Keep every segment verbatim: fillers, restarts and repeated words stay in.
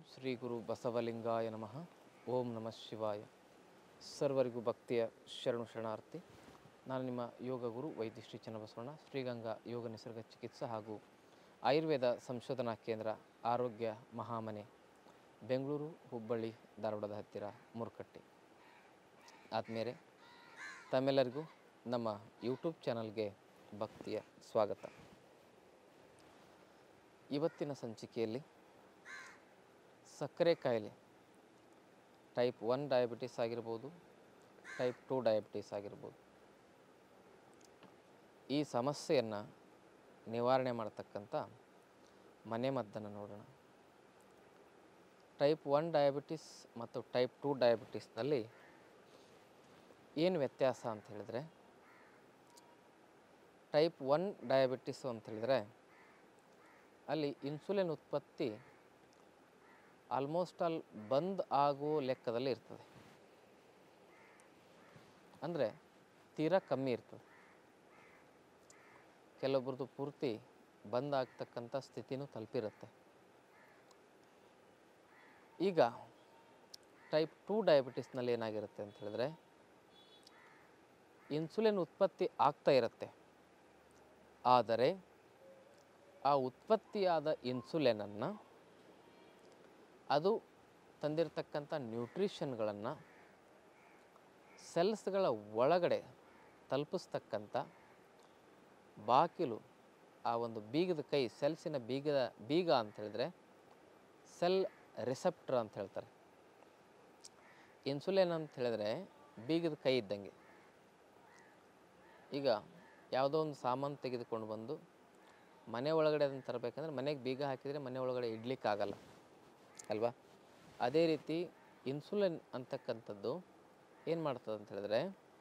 ಶ್ರೀ ಗುರು ಬಸವಲಿಂಗಾಯ ನಮಃ. ಓಂ ನಮಃ ಶಿವಾಯ. ಸರ್ವರಿಗೂ ಭಕ್ತಿಯ ಶರಣು ಶರಣಾರ್ಥಿ. ನಾನು ನಿಮ್ಮ ಯೋಗ ಗುರು ವೈದ್ಯ ಶ್ರೀ ಚನ್ನಬಸವಣ್ಣ, ಶ್ರೀಗಂಗಾ ಯೋಗ ನಿಸರ್ಗ ಚಿಕಿತ್ಸಾ ಹಾಗೂ ಆಯುರ್ವೇದ ಸಂಶೋಧನಾ ಕೇಂದ್ರ, ಆರೋಗ್ಯ ಮಹಾಮನೆ, ಬೆಂಗಳೂರು, ಹುಬ್ಬಳ್ಳಿ, ಧಾರವಾಡದ ಹತ್ತಿರ ಮುರುಕಟ್ಟೆ. ಆದಮೇಲೆ ತಮ್ಮೆಲ್ಲರಿಗೂ ನಮ್ಮ ಯೂಟ್ಯೂಬ್ ಚಾನಲ್ಗೆ ಭಕ್ತಿಯ ಸ್ವಾಗತ. ಇವತ್ತಿನ ಸಂಚಿಕೆಯಲ್ಲಿ ಸಕ್ಕರೆ ಕಾಯಿಲೆ, ಟೈಪ್ ಒನ್ ಡಯಾಬಿಟಿಸ್ ಆಗಿರ್ಬೋದು, ಟೈಪ್ ಟೂ ಡಯಾಬಿಟಿಸ್ ಆಗಿರ್ಬೋದು, ಈ ಸಮಸ್ಯೆಯನ್ನು ನಿವಾರಣೆ ಮಾಡ್ತಕ್ಕಂಥ ಮನೆಮದ್ದನ್ನು ನೋಡೋಣ. ಟೈಪ್ ಒನ್ ಡಯಾಬಿಟಿಸ್ ಮತ್ತು ಟೈಪ್ ಟೂ ಡಯಾಬಿಟಿಸ್ನಲ್ಲಿ ಏನು ವ್ಯತ್ಯಾಸ ಅಂತ ಹೇಳಿದರೆ, ಟೈಪ್ ಒನ್ ಡಯಾಬಿಟಿಸು ಅಂತ ಹೇಳಿದರೆ ಅಲ್ಲಿ ಇನ್ಸುಲಿನ್ ಉತ್ಪತ್ತಿ ಆಲ್ಮೋಸ್ಟ್ ಆಲ್ ಬಂದ್ ಆಗೋ ಲೆಕ್ಕದಲ್ಲಿ ಇರ್ತದೆ. ಅಂದರೆ ತೀರಾ ಕಮ್ಮಿ ಇರ್ತದೆ. ಕೆಲವೊಬ್ರದ್ದು ಪೂರ್ತಿ ಬಂದ್ ಆಗ್ತಕ್ಕಂಥ ಸ್ಥಿತಿನೂ ತಲುಪಿರುತ್ತೆ. ಈಗ ಟೈಪ್ ಟೂ ಡಯಾಬಿಟಿಸ್ನಲ್ಲಿ ಏನಾಗಿರುತ್ತೆ ಅಂತ ಹೇಳಿದ್ರೆ, ಇನ್ಸುಲಿನ್ ಉತ್ಪತ್ತಿ ಆಗ್ತಾ ಇರುತ್ತೆ, ಆದರೆ ಆ ಉತ್ಪತ್ತಿಯಾದ ಇನ್ಸುಲಿನನ್ನು ಅದು ತಂದಿರತಕ್ಕಂಥ ನ್ಯೂಟ್ರಿಷನ್ಗಳನ್ನು ಸೆಲ್ಸ್ಗಳ ಒಳಗಡೆ ತಲುಪಿಸ್ತಕ್ಕಂಥ ಬಾಗಿಲು, ಆ ಒಂದು ಬೀಗದ ಕೈ, ಸೆಲ್ಸಿನ ಬೀಗದ ಬೀಗ ಅಂತ ಹೇಳಿದ್ರೆ ಸೆಲ್ ರಿಸೆಪ್ಟರ್ ಅಂತ ಹೇಳ್ತಾರೆ. ಇನ್ಸುಲಿನ್ ಅಂತ ಹೇಳಿದ್ರೆ ಬೀಗದ ಕೈ ಇದ್ದಂಗೆ. ಈಗ ಯಾವುದೋ ಒಂದು ಸಾಮಾನು ತೆಗೆದುಕೊಂಡು ಬಂದು ಮನೆ ಒಳಗಡೆ ಅದನ್ನು ತರಬೇಕಂದ್ರೆ ಮನೆಗೆ ಬೀಗ ಹಾಕಿದರೆ ಮನೆ ಒಳಗಡೆ ಇಡ್ಲಿಕ್ಕಾಗಲ್ಲ ಅಲ್ವಾ? ಅದೇ ರೀತಿ ಇನ್ಸುಲಿನ್ ಅಂತಕ್ಕಂಥದ್ದು ಏನು ಮಾಡ್ತದೆ ಅಂತ ಹೇಳಿದ್ರೆ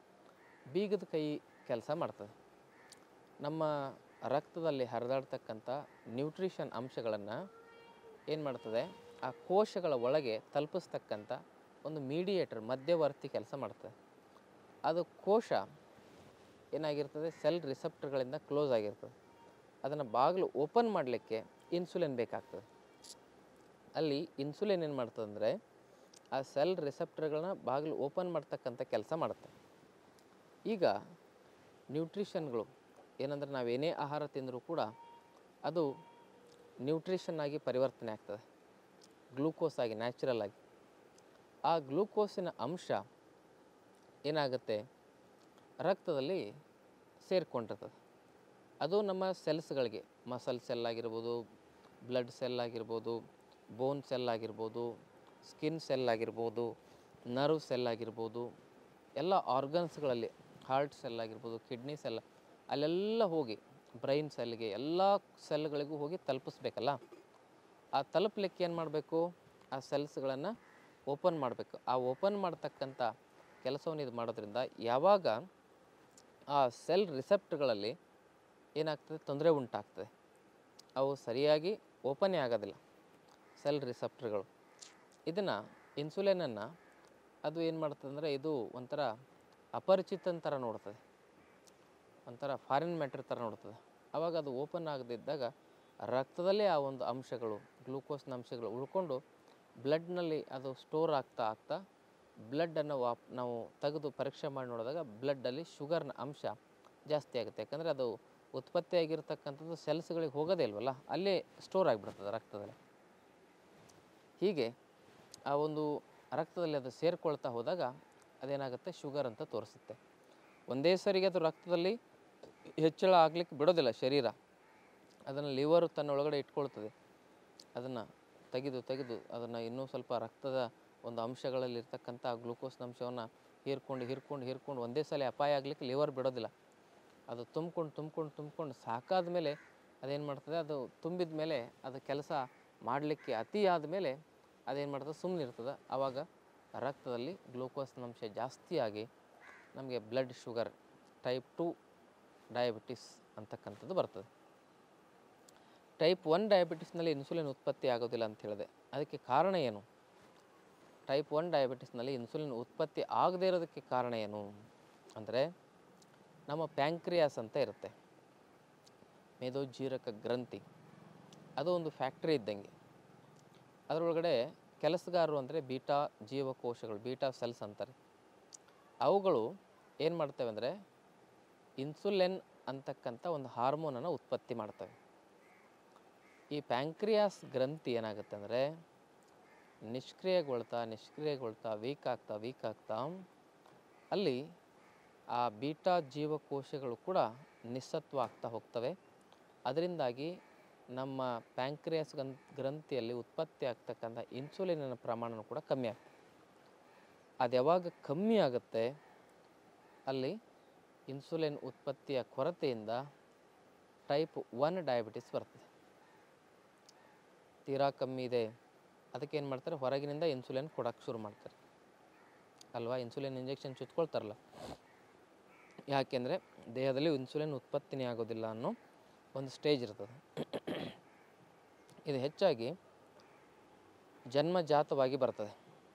ಬೀಗದ ಕೈ ಕೆಲಸ ಮಾಡ್ತದೆ. ನಮ್ಮ ರಕ್ತದಲ್ಲಿ ಹರಿದಾಡ್ತಕ್ಕಂಥ ನ್ಯೂಟ್ರಿಷನ್ ಅಂಶಗಳನ್ನು ಏನು ಮಾಡ್ತದೆ, ಆ ಕೋಶಗಳ ಒಳಗೆ ತಲುಪಿಸ್ತಕ್ಕಂಥ ಒಂದು ಮೀಡಿಯೇಟರ್, ಮಧ್ಯವರ್ತಿ ಕೆಲಸ ಮಾಡ್ತದೆ. ಅದು ಕೋಶ ಏನಾಗಿರ್ತದೆ, ಸೆಲ್ ರಿಸೆಪ್ಟರ್ಗಳಿಂದ ಕ್ಲೋಸ್ ಆಗಿರ್ತದೆ. ಅದನ್ನು ಬಾಗಿಲು ಓಪನ್ ಮಾಡಲಿಕ್ಕೆ ಇನ್ಸುಲಿನ್ ಬೇಕಾಗ್ತದೆ. ಅಲ್ಲಿ ಇನ್ಸುಲಿನ್ ಏನು ಮಾಡ್ತದೆ ಅಂದರೆ ಆ ಸೆಲ್ ರಿಸೆಪ್ಟರ್ಗಳನ್ನ ಬಾಗಿಲು ಓಪನ್ ಮಾಡ್ತಕ್ಕಂಥ ಕೆಲಸ ಮಾಡುತ್ತೆ. ಈಗ ನ್ಯೂಟ್ರಿಷನ್ಗಳು ಏನಂದರೆ, ನಾವೇನೇ ಆಹಾರ ತಿಂದರೂ ಕೂಡ ಅದು ನ್ಯೂಟ್ರಿಷನ್ ಆಗಿ ಪರಿವರ್ತನೆ ಆಗ್ತದೆ, ಗ್ಲೂಕೋಸ್ ಆಗಿ, ನ್ಯಾಚುರಲ್ ಆಗಿ. ಆ ಗ್ಲೂಕೋಸಿನ ಅಂಶ ಏನಾಗುತ್ತೆ, ರಕ್ತದಲ್ಲಿ ಸೇರಿಕೊಂಡಿರ್ತದೆ. ಅದು ನಮ್ಮ ಸೆಲ್ಸ್ಗಳಿಗೆ, ಮಸಲ್ ಸೆಲ್ ಆಗಿರ್ಬೋದು, ಬ್ಲಡ್ ಸೆಲ್ ಆಗಿರ್ಬೋದು, ಬೋನ್ ಸೆಲ್ ಆಗಿರ್ಬೋದು, ಸ್ಕಿನ್ ಸೆಲ್ ಆಗಿರ್ಬೋದು, ನರ್ವ್ ಸೆಲ್ ಆಗಿರ್ಬೋದು, ಎಲ್ಲ ಆರ್ಗನ್ಸ್ಗಳಲ್ಲಿ, ಹಾರ್ಟ್ ಸೆಲ್ ಆಗಿರ್ಬೋದು, ಕಿಡ್ನಿ ಸೆಲ್, ಅಲ್ಲೆಲ್ಲ ಹೋಗಿ ಬ್ರೈನ್ ಸೆಲ್ಗೆ, ಎಲ್ಲ ಸೆಲ್ಗಳಿಗೂ ಹೋಗಿ ತಲುಪಿಸ್ಬೇಕಲ್ಲ. ಆ ತಲುಪಲಿಕ್ಕೆ ಏನು ಮಾಡಬೇಕು, ಆ ಸೆಲ್ಸ್ಗಳನ್ನು ಓಪನ್ ಮಾಡಬೇಕು. ಆ ಓಪನ್ ಮಾಡ್ತಕ್ಕಂಥ ಕೆಲಸವನ್ನು ಇದು ಮಾಡೋದ್ರಿಂದ ಯಾವಾಗ ಆ ಸೆಲ್ ರಿಸೆಪ್ಟ್ಗಳಲ್ಲಿ ಏನಾಗ್ತದೆ, ತೊಂದರೆ ಉಂಟಾಗ್ತದೆ. ಅವು ಸರಿಯಾಗಿ ಓಪನೇ ಆಗೋದಿಲ್ಲ ಸೆಲ್ ರಿಸೆಪ್ಟರ್ಗಳು. ಇದನ್ನು ಇನ್ಸುಲಿನನ್ನು ಅದು ಏನು ಮಾಡ್ತದೆ ಅಂದರೆ, ಇದು ಒಂಥರ ಅಪರಿಚಿತನ ಥರ ನೋಡ್ತದೆ, ಒಂಥರ ಫಾರಿನ್ ಮ್ಯಾಟ್ರ್ ಥರ ನೋಡ್ತದೆ. ಆವಾಗ ಅದು ಓಪನ್ ಆಗದಿದ್ದಾಗ ರಕ್ತದಲ್ಲೇ ಆ ಒಂದು ಅಂಶಗಳು, ಗ್ಲೂಕೋಸ್ನ ಅಂಶಗಳು ಉಳ್ಕೊಂಡು ಬ್ಲಡ್ನಲ್ಲಿ ಅದು ಸ್ಟೋರ್ ಆಗ್ತಾ ಆಗ್ತಾ ಬ್ಲಡ್ಡನ್ನು ವಾಪ್ ನಾವು ತೆಗೆದು ಪರೀಕ್ಷೆ ಮಾಡಿ ನೋಡಿದಾಗ ಬ್ಲಡ್ಡಲ್ಲಿ ಶುಗರ್ನ ಅಂಶ ಜಾಸ್ತಿ ಆಗುತ್ತೆ. ಯಾಕಂದರೆ ಅದು ಉತ್ಪತ್ತಿಯಾಗಿರ್ತಕ್ಕಂಥದ್ದು ಸೆಲ್ಸ್ಗಳಿಗೆ ಹೋಗೋದೇ ಇಲ್ವಲ್ಲ, ಅಲ್ಲೇ ಸ್ಟೋರ್ ಆಗಿಬಿಡ್ತದೆ ರಕ್ತದಲ್ಲಿ. ಹೀಗೆ ಆ ಒಂದು ರಕ್ತದಲ್ಲಿ ಅದು ಸೇರಿಕೊಳ್ತಾ ಹೋದಾಗ ಅದೇನಾಗುತ್ತೆ, ಶುಗರ್ ಅಂತ ತೋರಿಸುತ್ತೆ. ಒಂದೇ ಸರಿಗೆ ಅದು ರಕ್ತದಲ್ಲಿ ಹೆಚ್ಚಳ ಆಗಲಿಕ್ಕೆ ಬಿಡೋದಿಲ್ಲ ಶರೀರ. ಅದನ್ನು ಲಿವರು ತನ್ನ ಒಳಗಡೆ ಇಟ್ಕೊಳ್ತದೆ. ಅದನ್ನು ತೆಗೆದು ತೆಗೆದು ಅದನ್ನು ಇನ್ನೂ ಸ್ವಲ್ಪ ರಕ್ತದ ಒಂದು ಅಂಶಗಳಲ್ಲಿ ಇರ್ತಕ್ಕಂಥ ಗ್ಲೂಕೋಸ್ನ ಅಂಶವನ್ನು ಹೀರ್ಕೊಂಡು ಹೀರ್ಕೊಂಡು ಹೀರ್ಕೊಂಡು ಒಂದೇ ಸಲ ಅಪಾಯ ಆಗಲಿಕ್ಕೆ ಲಿವರ್ ಬಿಡೋದಿಲ್ಲ. ಅದು ತುಂಬ್ಕೊಂಡು ತುಂಬ್ಕೊಂಡು ತುಂಬ್ಕೊಂಡು ಸಾಕಾದ ಮೇಲೆ ಅದೇನು ಮಾಡ್ತದೆ, ಅದು ತುಂಬಿದ ಮೇಲೆ ಅದು ಕೆಲಸ ಮಾಡಲಿಕ್ಕೆ ಅತಿ ಆದಮೇಲೆ ಅದೇನು ಮಾಡ್ತದೆ, ಸುಮ್ಮನೆ ಇರ್ತದೆ. ಆವಾಗ ರಕ್ತದಲ್ಲಿ ಗ್ಲೂಕೋಸ್ನ ಅಂಶ ಜಾಸ್ತಿಯಾಗಿ ನಮಗೆ blood sugar, type two diabetes ಅಂತಕ್ಕಂಥದ್ದು ಬರ್ತದೆ. ಟೈಪ್ ಒನ್ ಡಯಾಬಿಟಿಸ್ನಲ್ಲಿ ಇನ್ಸುಲಿನ್ ಉತ್ಪತ್ತಿ ಆಗೋದಿಲ್ಲ ಅಂತ ಹೇಳಿದೆ. ಅದಕ್ಕೆ ಕಾರಣ ಏನು? ಟೈಪ್ ಒನ್ ಡಯಾಬಿಟಿಸ್ನಲ್ಲಿ ಇನ್ಸುಲಿನ್ ಉತ್ಪತ್ತಿ ಆಗದೇ ಇರೋದಕ್ಕೆ ಕಾರಣ ಏನು ಅಂದರೆ, ನಮ್ಮ ಪ್ಯಾಂಕ್ರಿಯಾಸ್ ಅಂತ ಇರುತ್ತೆ, ಮೇದೋಜೀರಕ ಗ್ರಂಥಿ. ಅದು ಒಂದು ಫ್ಯಾಕ್ಟ್ರಿ ಇದ್ದಂಗೆ. ಅದರೊಳಗಡೆ ಕೆಲಸಗಾರರು ಅಂದರೆ ಬೀಟಾ ಜೀವಕೋಶಗಳು, ಬೀಟಾ ಸೆಲ್ಸ್ ಅಂತಾರೆ. ಅವುಗಳು ಏನು ಮಾಡ್ತವೆ ಅಂದರೆ ಇನ್ಸುಲಿನ್ ಅಂತಕ್ಕಂಥ ಒಂದು ಹಾರ್ಮೋನನ್ನು ಉತ್ಪತ್ತಿ ಮಾಡ್ತವೆ. ಈ ಪ್ಯಾಂಕ್ರಿಯಾಸ್ ಗ್ರಂಥಿ ಏನಾಗುತ್ತೆ ಅಂದರೆ ನಿಷ್ಕ್ರಿಯಗೊಳ್ತಾ ನಿಷ್ಕ್ರಿಯಗೊಳ್ತಾ ವೀಕ್ ಆಗ್ತಾ ವೀಕ್ ಆಗ್ತಾ ಅಲ್ಲಿ ಆ ಬೀಟಾ ಜೀವಕೋಶಗಳು ಕೂಡ ನಿಸ್ಸತ್ವ ಆಗ್ತಾ ಹೋಗ್ತವೆ. ಅದರಿಂದಾಗಿ ನಮ್ಮ ಪ್ಯಾಂಕ್ರಿಯಾಸ್ ಗಂ ಗ್ರಂಥಿಯಲ್ಲಿ ಉತ್ಪತ್ತಿ ಆಗ್ತಕ್ಕಂಥ ಇನ್ಸುಲಿನಿನ ಪ್ರಮಾಣ ಕೂಡ ಕಮ್ಮಿ ಆಗ್ತದೆ. ಅದು ಯಾವಾಗ ಕಮ್ಮಿ ಆಗುತ್ತೆ ಅಲ್ಲಿ ಇನ್ಸುಲಿನ್ ಉತ್ಪತ್ತಿಯ ಕೊರತೆಯಿಂದ ಟೈಪ್ ಒನ್ ಡಯಾಬಿಟಿಸ್ ಬರ್ತದೆ. ತೀರಾ ಕಮ್ಮಿ ಇದೆ, ಅದಕ್ಕೆ ಏನು ಮಾಡ್ತಾರೆ, ಹೊರಗಿನಿಂದ ಇನ್ಸುಲಿನ್ ಕೊಡೋಕ್ಕೆ ಶುರು ಮಾಡ್ತಾರೆ ಅಲ್ವಾ. ಇನ್ಸುಲಿನ್ ಇಂಜೆಕ್ಷನ್ ಚುಚ್ಕೊಳ್ತಾರಲ್ಲ, ಯಾಕೆಂದರೆ ದೇಹದಲ್ಲಿ ಇನ್ಸುಲಿನ್ ಉತ್ಪತ್ತಿನೇ ಆಗೋದಿಲ್ಲ ಅನ್ನೋ ಒಂದು ಸ್ಟೇಜ್ ಇರ್ತದೆ. ಇದು ಹೆಚ್ಚಾಗಿ ಜನ್ಮಜಾತವಾಗಿ ಬರ್ತದೆ.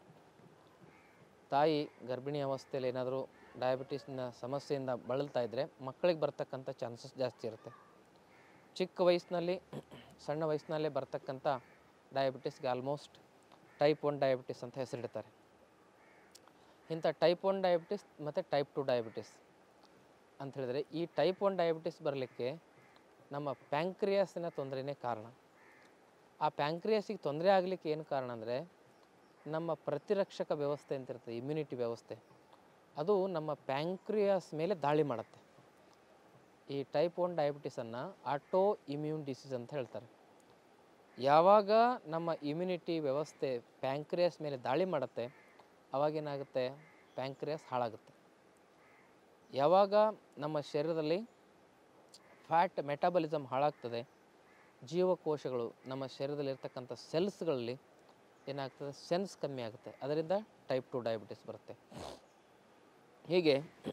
ತಾಯಿ ಗರ್ಭಿಣಿ ಅವಸ್ಥೆಯಲ್ಲಿ ಏನಾದರೂ ಡಯಾಬಿಟಿಸ್ನ ಸಮಸ್ಯೆಯಿಂದ ಬಳಲ್ತಾ ಇದ್ದರೆ ಮಕ್ಕಳಿಗೆ ಬರ್ತಕ್ಕಂಥ ಚಾನ್ಸಸ್ ಜಾಸ್ತಿ ಇರುತ್ತೆ. ಚಿಕ್ಕ ವಯಸ್ಸಿನಲ್ಲಿ ಸಣ್ಣ ವಯಸ್ಸಿನಲ್ಲೇ ಬರ್ತಕ್ಕಂಥ ಡಯಾಬಿಟಿಸ್ಗೆ ಆಲ್ಮೋಸ್ಟ್ ಟೈಪ್ ಒನ್ ಡಯಾಬಿಟಿಸ್ ಅಂತ ಹೆಸರಿಡ್ತಾರೆ. ಇಂಥ ಟೈಪ್ ಒನ್ ಡಯಾಬಿಟಿಸ್ ಮತ್ತು ಟೈಪ್ ಟು ಡಯಾಬಿಟಿಸ್ ಅಂತ ಹೇಳಿದರೆ, ಈ ಟೈಪ್ ಒನ್ ಡಯಾಬಿಟಿಸ್ ಬರಲಿಕ್ಕೆ ನಮ್ಮ ಪ್ಯಾಂಕ್ರಿಯಾಸಿನ ತೊಂದರೆನೇ ಕಾರಣ. ಆ ಪ್ಯಾಂಕ್ರಿಯಾಸಿಗೆ ತೊಂದರೆ ಆಗಲಿಕ್ಕೆ ಏನು ಕಾರಣ ಅಂದರೆ ನಮ್ಮ ಪ್ರತಿರಕ್ಷಕ ವ್ಯವಸ್ಥೆ ಅಂತ ಇರ್ತದೆ, ಇಮ್ಯುನಿಟಿ ವ್ಯವಸ್ಥೆ, ಅದು ನಮ್ಮ ಪ್ಯಾಂಕ್ರಿಯಾಸ್ ಮೇಲೆ ದಾಳಿ ಮಾಡುತ್ತೆ. ಈ ಟೈಪ್ ಒನ್ ಡಯಾಬಿಟಿಸನ್ನು ಆಟೋ ಇಮ್ಯೂನ್ ಡಿಸೀಸ್ ಅಂತ ಹೇಳ್ತಾರೆ. ಯಾವಾಗ ನಮ್ಮ ಇಮ್ಯುನಿಟಿ ವ್ಯವಸ್ಥೆ ಪ್ಯಾಂಕ್ರಿಯಾಸ್ ಮೇಲೆ ದಾಳಿ ಮಾಡುತ್ತೆ ಅವಾಗೇನಾಗುತ್ತೆ, ಪ್ಯಾಂಕ್ರಿಯಾಸ್ ಹಾಳಾಗುತ್ತೆ. ಯಾವಾಗ ನಮ್ಮ ಶರೀರದಲ್ಲಿ ಫ್ಯಾಟ್ ಮೆಟಾಬಲಿಸಮ್ ಹಾಳಾಗ್ತದೆ, ಜೀವಕೋಶಗಳು ನಮ್ಮ ಶರೀರದಲ್ಲಿರ್ತಕ್ಕಂಥ ಸೆಲ್ಸ್ಗಳಲ್ಲಿ ಏನಾಗ್ತದೆ, ಸೆನ್ಸ್ ಕಮ್ಮಿ ಆಗುತ್ತೆ. ಅದರಿಂದ ಟೈಪ್ ಟು ಡಯಾಬಿಟಿಸ್ ಬರುತ್ತೆ. ಹೀಗೆ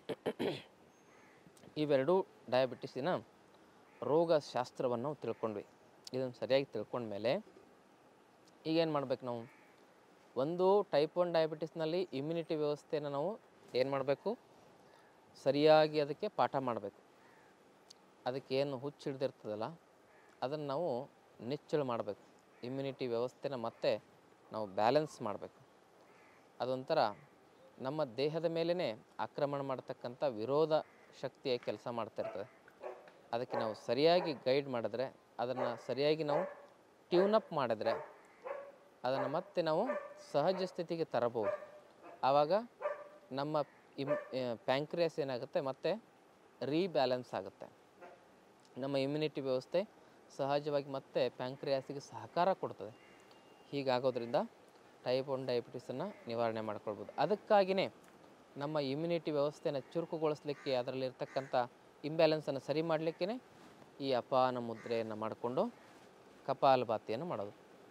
ಇವೆರಡೂ ಡಯಾಬಿಟಿಸಿನ ರೋಗಶಾಸ್ತ್ರವನ್ನು ತಿಳ್ಕೊಂಡ್ವಿ. ಇದನ್ನು ಸರಿಯಾಗಿ ತಿಳ್ಕೊಂಡ್ಮೇಲೆ ಈಗೇನು ಮಾಡ್ಬೇಕು ನಾವು, ಒಂದು ಟೈಪ್ ಒನ್ ಡಯಾಬಿಟಿಸ್ನಲ್ಲಿ ಇಮ್ಯುನಿಟಿ ವ್ಯವಸ್ಥೆಯನ್ನು ನಾವು ಏನು ಮಾಡಬೇಕು, ಸರಿಯಾಗಿ ಅದಕ್ಕೆ ಪಾಠ ಮಾಡಬೇಕು. ಅದಕ್ಕೇನು ಹುಚ್ಚು ಹಿಡ್ದಿರ್ತದಲ್ಲ ಅದನ್ನು ನಾವು ನಿಚ್ಚಳು ಮಾಡಬೇಕು. ಇಮ್ಯುನಿಟಿ ವ್ಯವಸ್ಥೆನ ಮತ್ತೆ ನಾವು ಬ್ಯಾಲೆನ್ಸ್ ಮಾಡಬೇಕು. ಅದೊಂಥರ ನಮ್ಮ ದೇಹದ ಮೇಲೇ ಆಕ್ರಮಣ ಮಾಡ್ತಕ್ಕಂಥ ವಿರೋಧ ಶಕ್ತಿಯ ಕೆಲಸ ಮಾಡ್ತಿರ್ತದೆ. ಅದಕ್ಕೆ ನಾವು ಸರಿಯಾಗಿ ಗೈಡ್ ಮಾಡಿದ್ರೆ, ಅದನ್ನು ಸರಿಯಾಗಿ ನಾವು ಟ್ಯೂನಪ್ ಮಾಡಿದ್ರೆ ಅದನ್ನು ಮತ್ತೆ ನಾವು ಸಹಜ ಸ್ಥಿತಿಗೆ ತರಬಹುದು. ಆವಾಗ ನಮ್ಮ ಇಮ್ ಪ್ಯಾಂಕ್ರಿಯಾಸ್ ಏನಾಗುತ್ತೆ ಮತ್ತೆ ರೀಬ್ಯಾಲೆನ್ಸ್ ಆಗುತ್ತೆ. ನಮ್ಮ ಇಮ್ಯುನಿಟಿ ವ್ಯವಸ್ಥೆ ಸಹಜವಾಗಿ ಮತ್ತೆ ಪ್ಯಾಂಕ್ರಿಯಾಸಿಗೆ ಸಹಕಾರ ಕೊಡ್ತದೆ. ಹೀಗಾಗೋದ್ರಿಂದ ಟೈಪ್ ಒನ್ ಡಯಾಬಿಟಿಸನ್ನು ನಿವಾರಣೆ ಮಾಡ್ಕೊಳ್ಬೋದು. ಅದಕ್ಕಾಗಿಯೇ ನಮ್ಮ ಇಮ್ಯುನಿಟಿ ವ್ಯವಸ್ಥೆನ ಚುರುಕುಗೊಳಿಸಲಿಕ್ಕೆ, ಅದರಲ್ಲಿರ್ತಕ್ಕಂಥ ಇಂಬ್ಯಾಲೆನ್ಸನ್ನು ಸರಿ ಮಾಡಲಿಕ್ಕೇ ಈ ಅಪಾನ ಮುದ್ರೆಯನ್ನು ಮಾಡಿಕೊಂಡು ಕಪಾಲಭಾತಿಯನ್ನು ಮಾಡೋದು.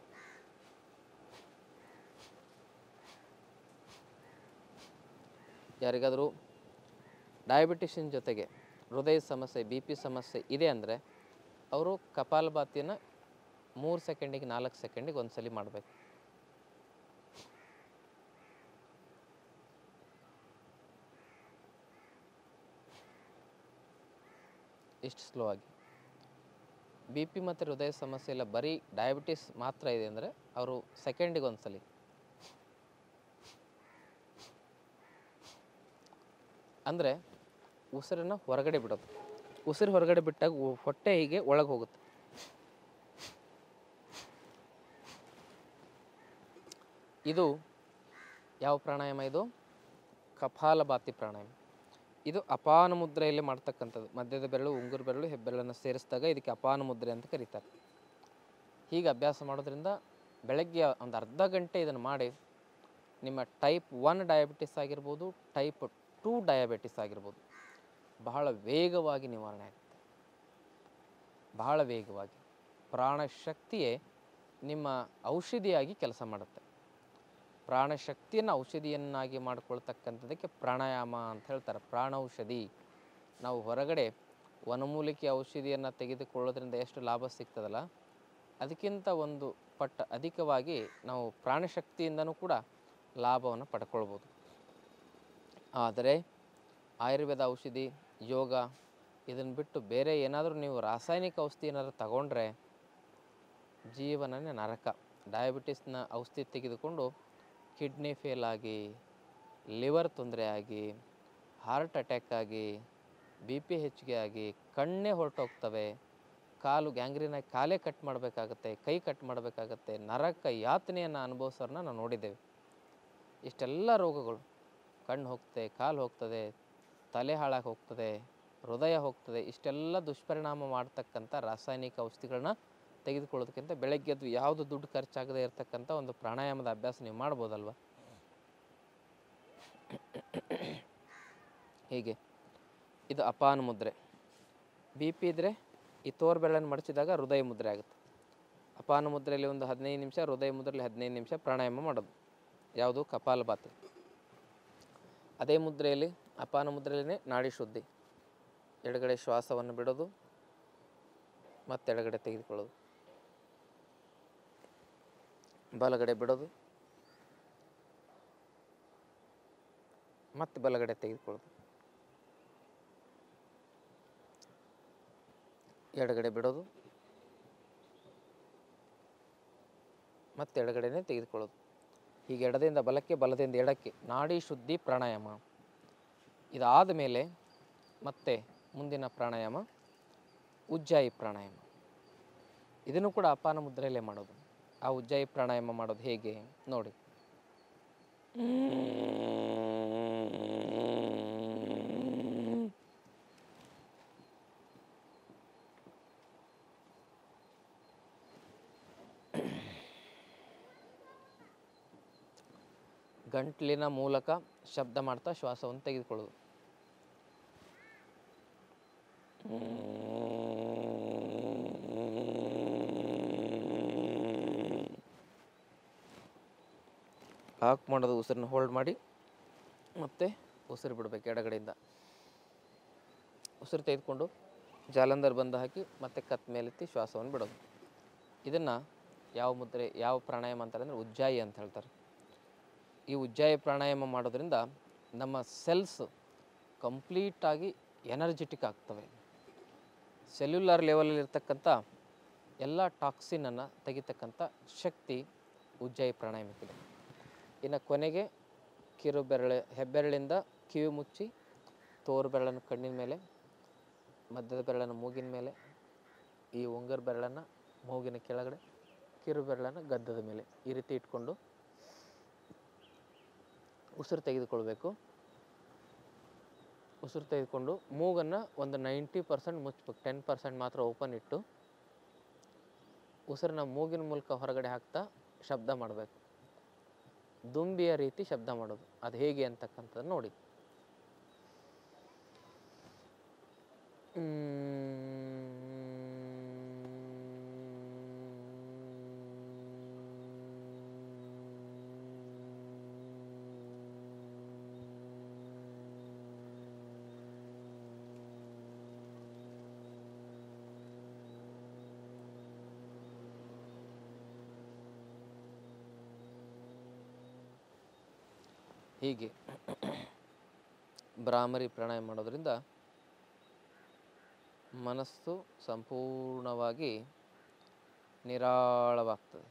ಯಾರಿಗಾದರೂ ಡಯಾಬಿಟಿಷನ್ ಜೊತೆಗೆ ಹೃದಯ ಸಮಸ್ಯೆ, ಬಿ ಪಿ ಸಮಸ್ಯೆ ಇದೆ ಅಂದರೆ ಅವರು ಕಪಾಲಭಾತಿಯನ್ನು ಮೂರು ಸೆಕೆಂಡಿಗೆ ನಾಲ್ಕು ಸೆಕೆಂಡಿಗೆ ಒಂದ್ಸಲಿ ಮಾಡಬೇಕು. ಇಷ್ಟು ಸ್ಲೋ ಆಗಿ. ಬಿ ಪಿ ಮತ್ತು ಹೃದಯ ಸಮಸ್ಯೆ ಇಲ್ಲ, ಬರೀ ಡಯಾಬಿಟಿಸ್ ಮಾತ್ರ ಇದೆ ಅಂದರೆ ಅವರು ಸೆಕೆಂಡಿಗೆ ಒಂದ್ಸಲಿ. ಅಂದರೆ ಉಸಿರನ್ನು ಹೊರಗಡೆ ಬಿಡೋದು. ಉಸಿರು ಹೊರಗಡೆ ಬಿಟ್ಟಾಗ ಹೊಟ್ಟೆ ಹೀಗೆ ಒಳಗೆ ಹೋಗುತ್ತೆ. ಇದು ಯಾವ ಪ್ರಾಣಾಯಾಮ? ಇದು ಕಪಾಲಭಾತಿ ಪ್ರಾಣಾಯಾಮ. ಇದು ಅಪಾನ ಮುದ್ರೆಯಲ್ಲಿ ಮಾಡ್ತಕ್ಕಂಥದ್ದು. ಮಧ್ಯದ ಬೆರಳು, ಉಂಗುರ ಬೆರಳು, ಹೆಬ್ಬೆರಳನ್ನು ಸೇರಿಸಿದಾಗ ಇದಕ್ಕೆ ಅಪಾನ ಮುದ್ರೆ ಅಂತ ಕರೀತಾರೆ. ಹೀಗೆ ಅಭ್ಯಾಸ ಮಾಡೋದ್ರಿಂದ ಬೆಳಗ್ಗೆ ಒಂದು ಅರ್ಧ ಗಂಟೆ ಇದನ್ನು ಮಾಡಿ ನಿಮ್ಮ ಟೈಪ್ ಒನ್ ಡಯಾಬಿಟಿಸ್ ಆಗಿರ್ಬೋದು, ಟೈಪ್ ಟೂ ಡಯಾಬಿಟಿಸ್ ಆಗಿರ್ಬೋದು, ಬಹಳ ವೇಗವಾಗಿ ನಿವಾರಣೆ ಆಗುತ್ತೆ. ಬಹಳ ವೇಗವಾಗಿ. ಪ್ರಾಣಶಕ್ತಿಯೇ ನಿಮ್ಮ ಔಷಧಿಯಾಗಿ ಕೆಲಸ ಮಾಡುತ್ತೆ. ಪ್ರಾಣಶಕ್ತಿಯನ್ನು ಔಷಧಿಯನ್ನಾಗಿ ಮಾಡ್ಕೊಳ್ತಕ್ಕಂಥದ್ದಕ್ಕೆ ಪ್ರಾಣಾಯಾಮ ಅಂತ ಹೇಳ್ತಾರೆ. ಪ್ರಾಣೌಷಧಿ. ನಾವು ಹೊರಗಡೆ ವನಮೂಲಿಕೆ ಔಷಧಿಯನ್ನು ತೆಗೆದುಕೊಳ್ಳೋದ್ರಿಂದ ಎಷ್ಟು ಲಾಭ ಸಿಗ್ತದಲ್ಲ, ಅದಕ್ಕಿಂತ ಒಂದು ಪಟ್ಟ ಅಧಿಕವಾಗಿ ನಾವು ಪ್ರಾಣಶಕ್ತಿಯಿಂದನೂ ಕೂಡ ಲಾಭವನ್ನು ಪಡ್ಕೊಳ್ಬೋದು. ಆದರೆ ಆಯುರ್ವೇದ ಔಷಧಿ, ಯೋಗ ಇದನ್ನು ಬಿಟ್ಟು ಬೇರೆ ಏನಾದರೂ ನೀವು ರಾಸಾಯನಿಕ ಔಷಧಿ ಏನಾದರೂ ತಗೊಂಡ್ರೆ ಜೀವನನೇ ನರಕ. ಡಯಾಬಿಟಿಸ್ನ ಔಷಧಿ ತೆಗೆದುಕೊಂಡು ಕಿಡ್ನಿ ಫೇಲ್ ಆಗಿ, ಲಿವರ್ ತೊಂದರೆ ಆಗಿ, ಹಾರ್ಟ್ ಅಟ್ಯಾಕ್ ಆಗಿ, ಬಿ ಪಿ ಹೆಚ್ಚಿಗೆ ಆಗಿ, ಕಣ್ಣೇ ಹೊರಟೋಗ್ತವೆ, ಕಾಲು ಗ್ಯಾಂಗ್ರೀನಾಗಿ ಕಾಲೇ ಕಟ್ ಮಾಡಬೇಕಾಗತ್ತೆ, ಕೈ ಕಟ್ ಮಾಡಬೇಕಾಗತ್ತೆ, ನರಕ ಯಾತನೆಯನ್ನು ಅನುಭವಿಸೋರನ್ನ ನಾವು ನೋಡಿದ್ದೇವೆ. ಇಷ್ಟೆಲ್ಲ ರೋಗಗಳು, ಕಣ್ಣು ಹೋಗ್ತದೆ, ಕಾಲು ಹೋಗ್ತದೆ, ತಲೆ ಹಾಳಾಗಿ ಹೋಗ್ತದೆ, ಹೃದಯ ಹೋಗ್ತದೆ, ಇಷ್ಟೆಲ್ಲ ದುಷ್ಪರಿಣಾಮ ಮಾಡ್ತಕ್ಕಂಥ ರಾಸಾಯನಿಕ ಔಷಧಿಗಳನ್ನ ತೆಗೆದುಕೊಳ್ಳೋದಕ್ಕಿಂತ ಬೆಳಗ್ಗೆದ್ದು ಯಾವುದು ದುಡ್ಡು ಖರ್ಚಾಗದೇ ಇರತಕ್ಕಂಥ ಒಂದು ಪ್ರಾಣಾಯಾಮದ ಅಭ್ಯಾಸ ನೀವು ಮಾಡ್ಬೋದಲ್ವ. ಹೀಗೆ ಇದು ಅಪಾನ ಮುದ್ರೆ. ಬಿ ಪಿ ಇದ್ದರೆ ಈ ತೋರು ಬೆರಳನ್ನು ಮಡಚಿದಾಗ ಹೃದಯ ಮುದ್ರೆ ಆಗುತ್ತೆ. ಅಪಾನ ಮುದ್ರೆಯಲ್ಲಿ ಒಂದು ಹದಿನೈದು ನಿಮಿಷ, ಹೃದಯ ಮುದ್ರೆಯಲ್ಲಿ ಹದಿನೈದು ನಿಮಿಷ ಪ್ರಾಣಾಯಾಮ ಮಾಡೋದು. ಯಾವುದು? ಕಪಾಲಭಾತಿ. ಅದೇ ಮುದ್ರೆಯಲ್ಲಿ, ಅಪಾನ ಮುದ್ರೆಯಲ್ಲೇ ನಾಡಿ ಶುದ್ಧಿ. ಎಡಗಡೆ ಶ್ವಾಸವನ್ನು ಬಿಡೋದು, ಮತ್ತೆ ಎಡಗಡೆ ತೆಗೆದುಕೊಳ್ಳೋದು, ಬಲಗಡೆ ಬಿಡೋದು, ಮತ್ತೆ ಬಲಗಡೆ ತೆಗೆದುಕೊಳ್ಳೋದು, ಎಡಗಡೆ ಬಿಡೋದು, ಮತ್ತೆ ಎಡಗಡೆನೇ ತೆಗೆದುಕೊಳ್ಳೋದು. ಹೀಗೆ ಎಡದಿಂದ ಬಲಕ್ಕೆ, ಬಲದಿಂದ ಎಡಕ್ಕೆ ನಾಡಿ ಶುದ್ಧಿ ಪ್ರಾಣಾಯಾಮ. ಇದಾದ ಮೇಲೆ ಮತ್ತೆ ಮುಂದಿನ ಪ್ರಾಣಾಯಾಮ ಉಜ್ಜಾಯಿ ಪ್ರಾಣಾಯಾಮ. ಇದನ್ನು ಕೂಡ ಅಪಾನ ಮುದ್ರೆಯಲ್ಲೇ ಮಾಡೋದು. ಆ ಉಜ್ಜಾಯಿ ಪ್ರಾಣಾಯಾಮ ಮಾಡೋದು ಹೇಗೆ ನೋಡಿ. ಗಂಟ್ಲಿನ ಮೂಲಕ ಶಬ್ದ ಮಾಡ್ತಾ ಶ್ವಾಸವನ್ನು ತೆಗೆದುಕೊಳ್ಳೋದು. ಹಾಕ್ ಮಾಡೋದು, ಉಸಿರನ್ನ ಹೋಲ್ಡ್ ಮಾಡಿ ಮತ್ತೆ ಉಸಿರು ಬಿಡಬೇಕು ಎಡಗಡೆಯಿಂದ. ಉಸಿರು ತೆಗೆದುಕೊಂಡು ಜಾಲಂಧರ್ ಬಂದು ಹಾಕಿ ಮತ್ತೆ ಕತ್ ಮೇಲೆತ್ತಿ ಶ್ವಾಸವನ್ನು ಬಿಡೋದು. ಇದನ್ನು ಯಾವ ಮುದ್ರೆ, ಯಾವ ಪ್ರಾಣಾಯಾಮ ಅಂತಾರೆ ಅಂದರೆ ಉಜ್ಜಾಯಿ ಅಂತ ಹೇಳ್ತಾರೆ. ಈ ಉಜ್ಜಾಯಿ ಪ್ರಾಣಾಯಾಮ ಮಾಡೋದ್ರಿಂದ ನಮ್ಮ ಸೆಲ್ಸ್ ಕಂಪ್ಲೀಟಾಗಿ ಎನರ್ಜೆಟಿಕ್ ಆಗ್ತವೆ. ಸೆಲ್ಯುಲಾರ್ ಲೆವೆಲಲ್ಲಿ ಇರ್ತಕ್ಕಂಥ ಎಲ್ಲ ಟಾಕ್ಸಿನನ್ನು ತೆಗಿತಕ್ಕಂಥ ಶಕ್ತಿ ಉಜ್ಜಾಯಿ ಪ್ರಾಣಾಯಾಮಕ್ಕಿದೆ. ಇನ್ನು ಕೊನೆಗೆ ಕಿರು ಬೆರಳು, ಹೆಬ್ಬೆರಳಿಂದ ಕಿವಿ ಮುಚ್ಚಿ, ತೋರು ಬೆರಳನ್ನು ಕಣ್ಣಿನ ಮೇಲೆ, ಮಧ್ಯದ ಬೆರಳನ್ನು ಮೂಗಿನ ಮೇಲೆ, ಈ ಉಂಗುರ ಬೆರಳನ್ನು ಮೂಗಿನ ಕೆಳಗಡೆ, ಕಿರು ಬೆರಳನ್ನು ಗದ್ದದ ಮೇಲೆ, ಈ ರೀತಿ ಇಟ್ಕೊಂಡು ಉಸಿರು ತೆಗೆದುಕೊಳ್ಬೇಕು. ಉಸಿರು ತೆಗೆದುಕೊಂಡು ಮೂಗನ್ನು ಒಂದು ನೈಂಟಿ ಪರ್ಸೆಂಟ್ ಮುಚ್ಚಬೇಕು. ಟೆನ್ ಪರ್ಸೆಂಟ್ ಮಾತ್ರ ಓಪನ್ ಇಟ್ಟು ಉಸಿರನ್ನ ಮೂಗಿನ ಮೂಲಕ ಹೊರಗಡೆ ಹಾಕ್ತಾ ಶಬ್ದ ಮಾಡಬೇಕು. ದುಂಬಿಯ ರೀತಿ ಶಬ್ದ ಮಾಡೋದು. ಅದು ಹೇಗೆ ಅಂತಕ್ಕಂಥದ್ದು ನೋಡಿ. ಹೀಗೆ ಭ್ರಾಮರಿ ಪ್ರಾಣಾಯಾಮ ಮಾಡೋದ್ರಿಂದ ಮನಸ್ಸು ಸಂಪೂರ್ಣವಾಗಿ ನಿರಾಳವಾಗ್ತದೆ.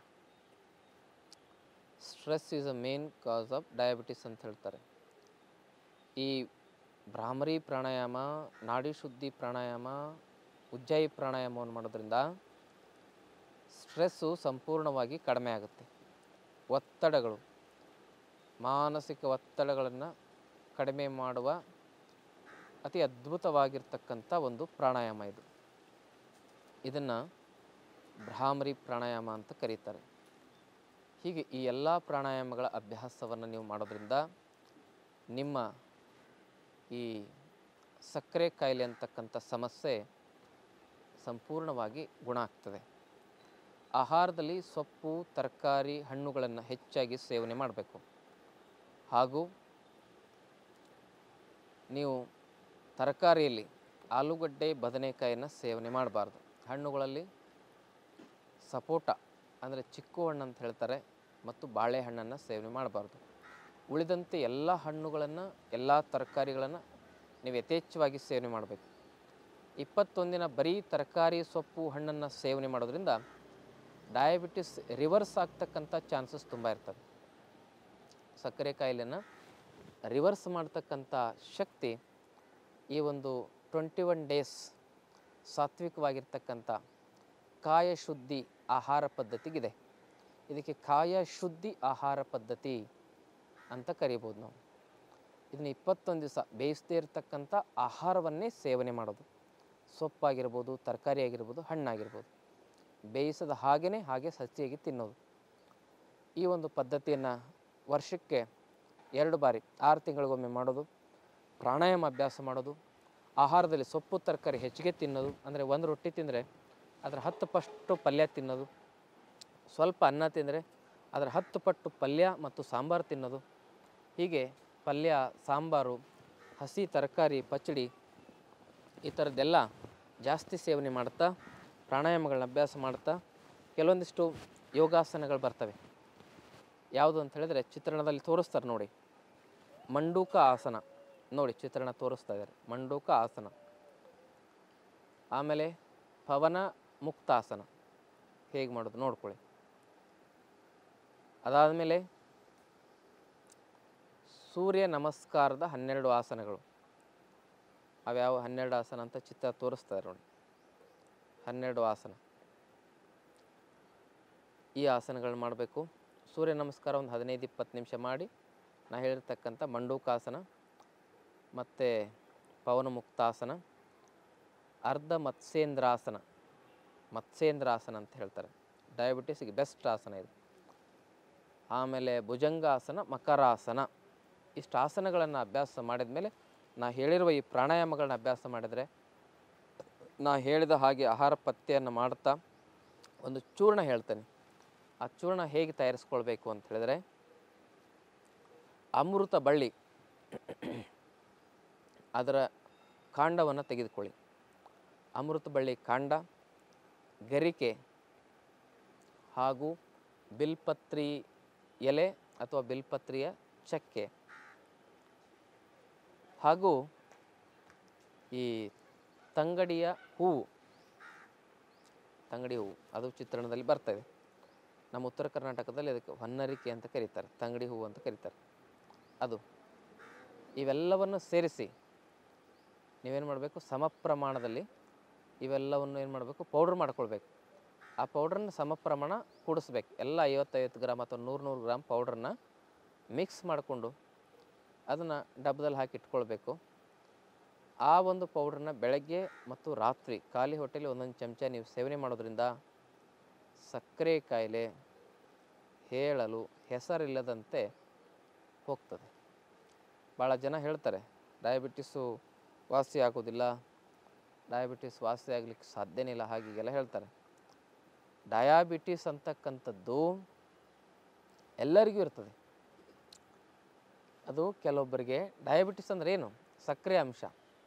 Stress is a main cause of diabetes ಅಂತ ಹೇಳ್ತಾರೆ. ಈ ಭ್ರಾಮರಿ ಪ್ರಾಣಾಯಾಮ, ನಾಡಿ ಶುದ್ಧಿ ಪ್ರಾಣಾಯಾಮ, ಉಜ್ಜಾಯಿ ಪ್ರಾಣಾಯಾಮವನ್ನು ಮಾಡೋದ್ರಿಂದ ಸ್ಟ್ರೆಸ್ಸು ಸಂಪೂರ್ಣವಾಗಿ ಕಡಿಮೆ ಆಗುತ್ತೆ. ಒತ್ತಡಗಳು, ಮಾನಸಿಕ ಒತ್ತಡಗಳನ್ನು ಕಡಿಮೆ ಮಾಡುವ ಅತಿ ಅದ್ಭುತವಾಗಿರ್ತಕ್ಕಂಥ ಒಂದು ಪ್ರಾಣಾಯಾಮ ಇದು. ಇದನ್ನು ಭ್ರಾಮರಿ ಪ್ರಾಣಾಯಾಮ ಅಂತ ಕರೀತಾರೆ. ಹೀಗೆ ಈ ಎಲ್ಲ ಪ್ರಾಣಾಯಾಮಗಳ ಅಭ್ಯಾಸವನ್ನು ನೀವು ಮಾಡೋದ್ರಿಂದ ನಿಮ್ಮ ಈ ಸಕ್ಕರೆ ಕಾಯಿಲೆ ಅಂತಕ್ಕಂಥ ಸಮಸ್ಯೆ ಸಂಪೂರ್ಣವಾಗಿ ಗುಣ ಆಗ್ತದೆ. ಆಹಾರದಲ್ಲಿ ಸೊಪ್ಪು, ತರಕಾರಿ, ಹಣ್ಣುಗಳನ್ನು ಹೆಚ್ಚಾಗಿ ಸೇವನೆ ಮಾಡಬೇಕು. ಹಾಗೂ ನೀವು ತರಕಾರಿಯಲ್ಲಿ ಆಲೂಗಡ್ಡೆ, ಬದನೆಕಾಯಿಯನ್ನು ಸೇವನೆ ಮಾಡಬಾರ್ದು. ಹಣ್ಣುಗಳಲ್ಲಿ ಸಪೋಟ ಅಂದರೆ ಚಿಕ್ಕು ಹಣ್ಣು ಅಂತ ಹೇಳ್ತಾರೆ, ಮತ್ತು ಬಾಳೆಹಣ್ಣನ್ನು ಸೇವನೆ ಮಾಡಬಾರ್ದು. ಉಳಿದಂತೆ ಎಲ್ಲ ಹಣ್ಣುಗಳನ್ನು, ಎಲ್ಲ ತರಕಾರಿಗಳನ್ನು ನೀವು ಯಥೇಚ್ಛವಾಗಿ ಸೇವನೆ ಮಾಡಬೇಕು. ಇಪ್ಪತ್ತೊಂದಿನ ಬರೀ ತರಕಾರಿ, ಸೊಪ್ಪು, ಹಣ್ಣನ್ನು ಸೇವನೆ ಮಾಡೋದ್ರಿಂದ ಡಯಾಬಿಟಿಸ್ ರಿವರ್ಸ್ ಆಗ್ತಕ್ಕಂಥ ಚಾನ್ಸಸ್ ತುಂಬ ಇರ್ತವೆ. ಸಕ್ಕರೆ ಕಾಯಿಲೆನ ರಿವರ್ಸ್ ಮಾಡ್ತಕ್ಕಂಥ ಶಕ್ತಿ ಈ ಒಂದು ಟ್ವೆಂಟಿ ಒನ್ ಡೇಸ್ ಸಾತ್ವಿಕವಾಗಿರ್ತಕ್ಕಂಥ ಕಾಯ ಶುದ್ಧಿ ಆಹಾರ ಪದ್ಧತಿಗಿದೆ. ಇದಕ್ಕೆ ಕಾಯ ಶುದ್ಧಿ ಆಹಾರ ಪದ್ಧತಿ ಅಂತ ಕರಿಬೋದು ನಾವು. ಇದನ್ನು ಇಪ್ಪತ್ತೊಂದು ದಿವಸ ಬೇಯಿಸದೇ ಇರತಕ್ಕಂಥ ಆಹಾರವನ್ನೇ ಸೇವನೆ ಮಾಡೋದು. ಸೊಪ್ಪಾಗಿರ್ಬೋದು, ತರಕಾರಿ ಆಗಿರ್ಬೋದು, ಹಣ್ಣಾಗಿರ್ಬೋದು, ಬೇಯಿಸದ ಹಾಗೇ ಹಾಗೆ ಸಸಿಯಾಗಿ ತಿನ್ನೋದು. ಈ ಒಂದು ಪದ್ಧತಿಯನ್ನು ವರ್ಷಕ್ಕೆ ಎರಡು ಬಾರಿ ಆರು ತಿಂಗಳಿಗೊಮ್ಮೆ ಮಾಡೋದು. ಪ್ರಾಣಾಯಾಮ ಅಭ್ಯಾಸ ಮಾಡೋದು. ಆಹಾರದಲ್ಲಿ ಸೊಪ್ಪು ತರಕಾರಿ ಹೆಚ್ಚಿಗೆ ತಿನ್ನೋದು. ಅಂದರೆ ಒಂದು ರೊಟ್ಟಿ ತಿಂದರೆ ಅದರ ಹತ್ತು ಪಟ್ಟು ಪಲ್ಯ ತಿನ್ನೋದು. ಸ್ವಲ್ಪ ಅನ್ನ ತಿಂದರೆ ಅದರ ಹತ್ತು ಪಟ್ಟು ಪಲ್ಯ ಮತ್ತು ಸಾಂಬಾರು ತಿನ್ನೋದು. ಹೀಗೆ ಪಲ್ಯ, ಸಾಂಬಾರು, ಹಸಿ ತರಕಾರಿ, ಪಚ್ಚಡಿ ಈ ಥರದ್ದೆಲ್ಲ ಜಾಸ್ತಿ ಸೇವನೆ ಮಾಡ್ತಾ ಪ್ರಾಣಾಯಾಮಗಳನ್ನ ಅಭ್ಯಾಸ ಮಾಡ್ತಾ ಕೆಲವೊಂದಿಷ್ಟು ಯೋಗಾಸನಗಳು ಬರ್ತವೆ. ಯಾವುದು ಅಂತ ಹೇಳಿದ್ರೆ ಚಿತ್ರಣದಲ್ಲಿ ತೋರಿಸ್ತಾರೆ ನೋಡಿ. ಮಂಡೂಕ ಆಸನ ನೋಡಿ, ಚಿತ್ರಣ ತೋರಿಸ್ತಾ ಇದ್ದಾರೆ. ಮಂಡೂಕ ಆಸನ, ಆಮೇಲೆ ಪವನ ಮುಕ್ತಾಸನ ಹೇಗೆ ಮಾಡೋದು ನೋಡ್ಕೊಳ್ಳಿ. ಅದಾದಮೇಲೆ ಸೂರ್ಯ ನಮಸ್ಕಾರದ ಹನ್ನೆರಡು ಆಸನಗಳು. ಅವ್ಯಾವ ಹನ್ನೆರಡು ಆಸನ ಅಂತ ಚಿತ್ರ ತೋರಿಸ್ತಾರೆ ನೋಡಿ. ಹನ್ನೆರಡು ಆಸನ, ಈ ಆಸನಗಳನ್ನ ಮಾಡಬೇಕು. ಸೂರ್ಯ ನಮಸ್ಕಾರ ಒಂದು ಹದಿನೈದು ಇಪ್ಪತ್ತು ನಿಮಿಷ ಮಾಡಿ ನಾ ಹೇಳಿರ್ತಕ್ಕಂಥ ಮಂಡೂಕಾಸನ ಮತ್ತು ಪವನ ಮುಕ್ತಾಸನ, ಅರ್ಧ ಮತ್ಸ್ಯೇಂದ್ರಾಸನ, ಮತ್ಸ್ಯೇಂದ್ರಾಸನ ಅಂತ ಹೇಳ್ತಾರೆ. ಡಯಾಬಿಟಿಸ್ಗೆ ಬೆಸ್ಟ್ ಆಸನ ಇದು. ಆಮೇಲೆ ಭುಜಂಗಾಸನ, ಮಕರಾಸನ. ಇಷ್ಟು ಆಸನಗಳನ್ನು ಅಭ್ಯಾಸ ಮಾಡಿದ ಮೇಲೆ ನಾ ಹೇಳಿರುವ ಈ ಪ್ರಾಣಾಯಾಮಗಳನ್ನ ಅಭ್ಯಾಸ ಮಾಡಿದರೆ, ನಾ ಹೇಳಿದ ಹಾಗೆ ಆಹಾರ ಪಥ್ಯವನ್ನು ಮಾಡ್ತಾ ಒಂದು ಚೂರ್ಣ ಹೇಳ್ತೇನೆ. ಆ ಚೂರ್ಣ ಹೇಗೆ ತಯಾರಿಸ್ಕೊಳ್ಬೇಕು ಅಂತ ಹೇಳಿದ್ರೆ, ಅಮೃತ ಬಳ್ಳಿ ಅದರ ಕಾಂಡವನ್ನು ತೆಗೆದುಕೊಳ್ಳಿ. ಅಮೃತ ಬಳ್ಳಿ ಕಾಂಡ, ಗರಿಕೆ ಹಾಗೂ ಬಿಲ್ಪತ್ರಿ ಎಲೆ ಅಥವಾ ಬಿಲ್ಪತ್ರಿಯ ಚಕ್ಕೆ ಹಾಗೂ ಈ ತಂಗಡಿಯ ಹೂವು, ತಂಗಡಿ ಹೂವು ಅದು ಚಿತ್ರಣದಲ್ಲಿ ಬರ್ತದೆ. ನಮ್ಮ ಉತ್ತರ ಕರ್ನಾಟಕದಲ್ಲಿ ಅದಕ್ಕೆ ಹೊನ್ನರಿಕೆ ಅಂತ ಕರೀತಾರೆ, ತಂಗಡಿ ಹೂವು ಅಂತ ಕರೀತಾರೆ. ಅದು ಇವೆಲ್ಲವನ್ನು ಸೇರಿಸಿ ನೀವೇನು ಮಾಡಬೇಕು, ಸಮ ಪ್ರಮಾಣದಲ್ಲಿ ಇವೆಲ್ಲವನ್ನು ಏನು ಮಾಡಬೇಕು, ಪೌಡ್ರ್ ಮಾಡ್ಕೊಳ್ಬೇಕು. ಆ ಪೌಡ್ರನ್ನ ಸಮ ಪ್ರಮಾಣ ಕೂಡಿಸ್ಬೇಕು. ಎಲ್ಲ ಐವತ್ತೈವತ್ತು ಗ್ರಾಮ್ ಅಥವಾ ನೂರು ನೂರು ಗ್ರಾಮ್ ಪೌಡ್ರನ್ನ ಮಿಕ್ಸ್ ಮಾಡಿಕೊಂಡು ಅದನ್ನು ಡಬ್ಬದಲ್ಲಿ ಹಾಕಿ ಇಟ್ಕೊಳ್ಬೇಕು. ಆ ಒಂದು ಪೌಡ್ರನ್ನ ಬೆಳಗ್ಗೆ ಮತ್ತು ರಾತ್ರಿ ಖಾಲಿ ಹೊಟ್ಟೆಲಿ ಒಂದೊಂದು ಚಮಚ ನೀವು ಸೇವನೆ ಮಾಡೋದ್ರಿಂದ ಸಕ್ಕರೆ ಕಾಯಿಲೆ ಹೇಳಲು ಹೆಸರಿಲ್ಲದಂತೆ ಹೋಗ್ತದೆ. ಭಾಳ ಜನ ಹೇಳ್ತಾರೆ ಡಯಾಬಿಟಿಸು ವಾಸಿ ಆಗೋದಿಲ್ಲ, ಡಯಾಬಿಟಿಸ್ ವಾಸಿ ಆಗಲಿಕ್ಕೆ ಸಾಧ್ಯನೇ ಇಲ್ಲ, ಹಾಗೀಗೆಲ್ಲ ಹೇಳ್ತಾರೆ. ಡಯಾಬಿಟಿಸ್ ಅಂತಕ್ಕಂಥದ್ದು ಎಲ್ಲರಿಗೂ ಇರ್ತದೆ. ಅದು ಕೆಲವೊಬ್ಬರಿಗೆ ಡಯಾಬಿಟಿಸ್ ಅಂದರೆ ಏನು, ಸಕ್ಕರೆ ಅಂಶ.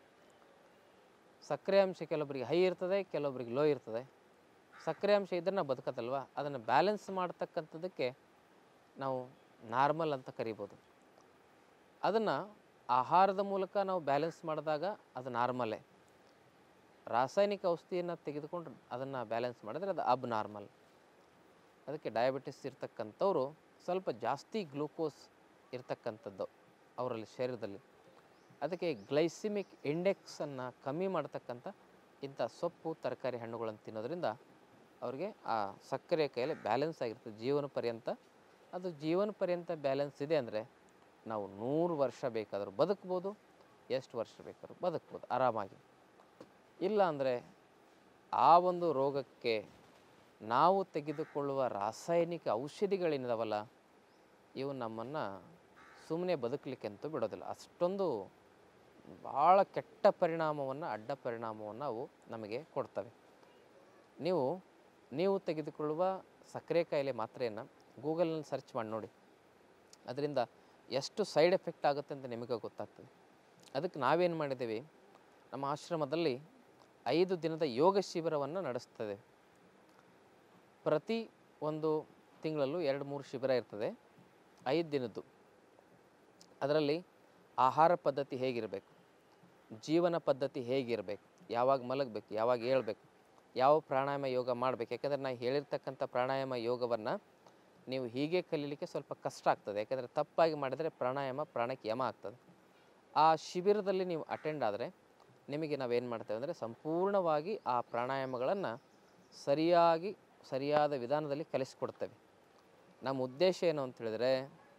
ಸಕ್ಕರೆ ಅಂಶ ಕೆಲವೊಬ್ಬರಿಗೆ ಹೈ ಇರ್ತದೆ, ಕೆಲವೊಬ್ಬರಿಗೆ ಲೋ ಇರ್ತದೆ. ಸಕ್ಕರೆ ಅಂಶ ಇದ್ರೆ ನಾವು ಬದುಕತ್ತಲ್ವ, ಅದನ್ನು ಬ್ಯಾಲೆನ್ಸ್ ಮಾಡ್ತಕ್ಕಂಥದ್ದಕ್ಕೆ ನಾವು ನಾರ್ಮಲ್ ಅಂತ ಕರಿಬೋದು. ಅದನ್ನು ಆಹಾರದ ಮೂಲಕ ನಾವು ಬ್ಯಾಲೆನ್ಸ್ ಮಾಡಿದಾಗ ಅದು ನಾರ್ಮಲೇ. ರಾಸಾಯನಿಕ ಔಷಧಿಯನ್ನು ತೆಗೆದುಕೊಂಡು ಅದನ್ನು ಬ್ಯಾಲೆನ್ಸ್ ಮಾಡಿದ್ರೆ ಅದು ಅಬ್ ನಾರ್ಮಲ್. ಅದಕ್ಕೆ ಡಯಾಬಿಟಿಸ್ ಇರ್ತಕ್ಕಂಥವ್ರು ಸ್ವಲ್ಪ ಜಾಸ್ತಿ ಗ್ಲೂಕೋಸ್ ಇರ್ತಕ್ಕಂಥದ್ದು ಅವರಲ್ಲಿ ಶರೀರದಲ್ಲಿ. ಅದಕ್ಕೆ ಗ್ಲೈಸಿಮಿಕ್ ಇಂಡೆಕ್ಸನ್ನು ಕಮ್ಮಿ ಮಾಡ್ತಕ್ಕಂಥ ಇಂಥ ಸೊಪ್ಪು, ತರಕಾರಿ, ಹಣ್ಣುಗಳನ್ನು ತಿನ್ನೋದ್ರಿಂದ ಅವ್ರಿಗೆ ಆ ಸಕ್ಕರೆ ಕಾಯಿಲೆ ಬ್ಯಾಲೆನ್ಸ್ ಆಗಿರ್ತದೆ ಜೀವನ ಪರ್ಯಂತ. ಅದು ಜೀವನ ಪರ್ಯಂತ ಬ್ಯಾಲೆನ್ಸ್ ಇದೆ ಅಂದರೆ ನಾವು ನೂರು ವರ್ಷ ಬೇಕಾದರೂ ಬದುಕ್ಬೋದು, ಎಷ್ಟು ವರ್ಷ ಬೇಕಾದ್ರೂ ಬದುಕ್ಬೋದು ಆರಾಮಾಗಿ. ಇಲ್ಲ ಅಂದರೆ ಆ ಒಂದು ರೋಗಕ್ಕೆ ನಾವು ತೆಗೆದುಕೊಳ್ಳುವ ರಾಸಾಯನಿಕ ಔಷಧಿಗಳೇನಿದಾವಲ್ಲ, ಇವು ನಮ್ಮನ್ನು ಸುಮ್ಮನೆ ಬದುಕಲಿಕ್ಕೆ ಅಂತೂ ಬಿಡೋದಿಲ್ಲ. ಅಷ್ಟೊಂದು ಭಾಳ ಕೆಟ್ಟ ಪರಿಣಾಮವನ್ನು, ಅಡ್ಡ ಪರಿಣಾಮವನ್ನು ಅವು ನಮಗೆ ಕೊಡ್ತವೆ. ನೀವು ನೀವು ತೆಗೆದುಕೊಳ್ಳುವ ಸಕ್ಕರೆ ಕಾಯಿಲೆ ಮಾತ್ರೆಯನ್ನು ಗೂಗಲ್ನಲ್ಲಿ ಸರ್ಚ್ ಮಾಡಿ ನೋಡಿ, ಅದರಿಂದ ಎಷ್ಟು ಸೈಡ್ ಎಫೆಕ್ಟ್ ಆಗುತ್ತೆ ಅಂತ ನಿಮಗೆ ಗೊತ್ತಾಗ್ತದೆ. ಅದಕ್ಕೆ ನಾವೇನು ಮಾಡಿದ್ದೀವಿ, ನಮ್ಮ ಆಶ್ರಮದಲ್ಲಿ ಐದು ದಿನದ ಯೋಗ ಶಿಬಿರವನ್ನು ನಡೆಸ್ತದೆ. ಪ್ರತಿ ಒಂದು ತಿಂಗಳಲ್ಲೂ ಎರಡು ಮೂರು ಶಿಬಿರ ಇರ್ತದೆ, ಐದು ದಿನದ್ದು. ಅದರಲ್ಲಿ ಆಹಾರ ಪದ್ಧತಿ ಹೇಗಿರಬೇಕು, ಜೀವನ ಪದ್ಧತಿ ಹೇಗಿರಬೇಕು, ಯಾವಾಗ ಮಲಗಬೇಕು, ಯಾವಾಗ ಏಳಬೇಕು, ಯಾವ ಪ್ರಾಣಾಯಾಮ ಯೋಗ ಮಾಡಬೇಕು. ಯಾಕಂದರೆ ನಾನು ಹೇಳಿರ್ತಕ್ಕಂಥ ಪ್ರಾಣಾಯಾಮ ಯೋಗವನ್ನು ನೀವು ಹೀಗೆ ಕಲೀಲಿಕ್ಕೆ ಸ್ವಲ್ಪ ಕಷ್ಟ ಆಗ್ತದೆ. ಯಾಕಂದರೆ ತಪ್ಪಾಗಿ ಮಾಡಿದರೆ ಪ್ರಾಣಾಯಾಮ ಪ್ರಾಣಕ್ಕೆ ಯಮ ಆಗ್ತದೆ. ಆ ಶಿಬಿರದಲ್ಲಿ ನೀವು ಅಟೆಂಡ್ ಆದರೆ ನಿಮಗೆ ನಾವೇನು ಮಾಡ್ತೇವೆ ಅಂದರೆ ಸಂಪೂರ್ಣವಾಗಿ ಆ ಪ್ರಾಣಾಯಾಮಗಳನ್ನು ಸರಿಯಾಗಿ ಸರಿಯಾದ ವಿಧಾನದಲ್ಲಿ ಕಲಿಸ್ಕೊಡ್ತೇವೆ. ನಮ್ಮ ಉದ್ದೇಶ ಏನು ಅಂತ ಹೇಳಿದರೆ